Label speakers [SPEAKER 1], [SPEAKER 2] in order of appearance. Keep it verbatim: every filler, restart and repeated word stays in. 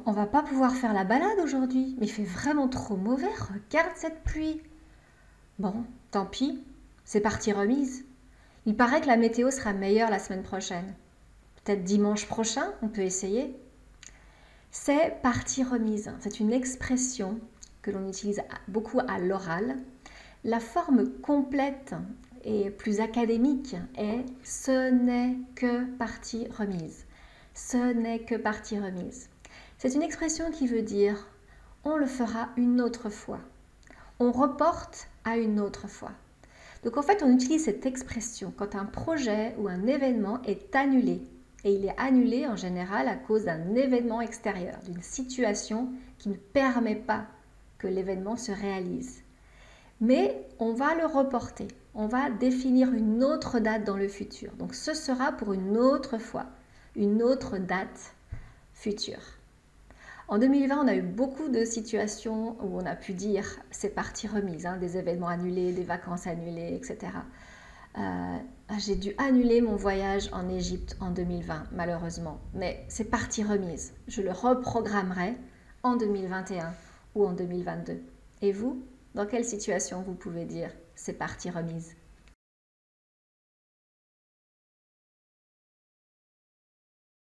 [SPEAKER 1] on va pas pouvoir faire la balade aujourd'hui. Mais il fait vraiment trop mauvais, regarde cette pluie. Bon, tant pis, c'est partie remise. Il paraît que la météo sera meilleure la semaine prochaine. Peut-être dimanche prochain, on peut essayer. C'est partie remise. C'est une expression que l'on utilise beaucoup à l'oral. La forme complète et plus académique est « ce n'est que partie remise ». Ce n'est que partie remise. C'est une expression qui veut dire « on le fera une autre fois ». On reporte à une autre fois. Donc en fait, on utilise cette expression quand un projet ou un événement est annulé. Et il est annulé en général à cause d'un événement extérieur, d'une situation qui ne permet pas que l'événement se réalise. Mais on va le reporter, on va définir une autre date dans le futur. Donc ce sera pour une autre fois, une autre date future. En deux mille vingt, on a eu beaucoup de situations où on a pu dire c'est partie remise, hein, des événements annulés, des vacances annulées, et cetera. Euh, j'ai dû annuler mon voyage en Égypte en deux mille vingt, malheureusement. Mais c'est partie remise. Je le reprogrammerai en deux mille vingt et un ou en deux mille vingt-deux. Et vous, dans quelle situation vous pouvez dire c'est partie remise ?